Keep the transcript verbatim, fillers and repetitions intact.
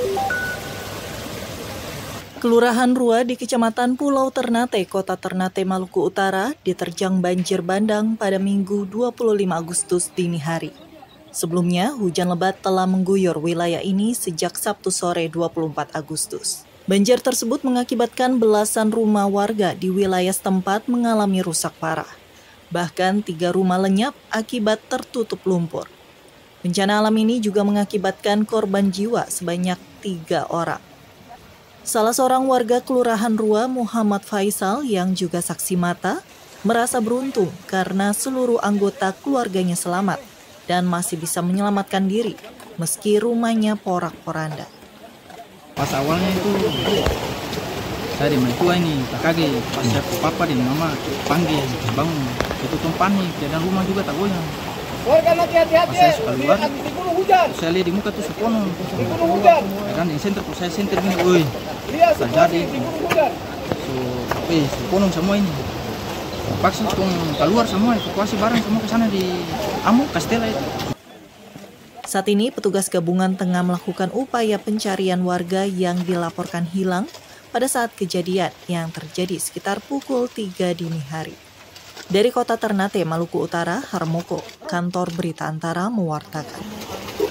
Kelurahan Rua di Kecamatan Pulau Ternate, Kota Ternate, Maluku Utara, diterjang banjir bandang pada Minggu dua puluh lima Agustus dini hari. Sebelumnya, hujan lebat telah mengguyur wilayah ini sejak Sabtu sore dua puluh empat Agustus. Banjir tersebut mengakibatkan belasan rumah warga di wilayah setempat mengalami rusak parah. Bahkan tiga rumah lenyap akibat tertutup lumpur. Bencana alam ini juga mengakibatkan korban jiwa sebanyak tiga orang. Salah seorang warga Kelurahan Rua, Muhammad Faisal, yang juga saksi mata, merasa beruntung karena seluruh anggota keluarganya selamat dan masih bisa menyelamatkan diri meski rumahnya porak-poranda. Pas awalnya itu saya di mertua ini tak kaget, pas saya ke papa dan mama panggil bangun, itu tuh panik dan rumah juga tak goyang. Pas saya suka keluar, saya lihat di muka tuh sepono, ya kan di senter tuh saya senter ini, woi, terjadi, so, eh sepono semua ini, paksa tuh keluar semua, evakuasi barang semua ke sana di Amu Kastela itu. Saat ini petugas gabungan tengah melakukan upaya pencarian warga yang dilaporkan hilang pada saat kejadian yang terjadi sekitar pukul tiga dini hari. Dari Kota Ternate, Maluku Utara, Harmoko, Kantor Berita Antara mewartakan.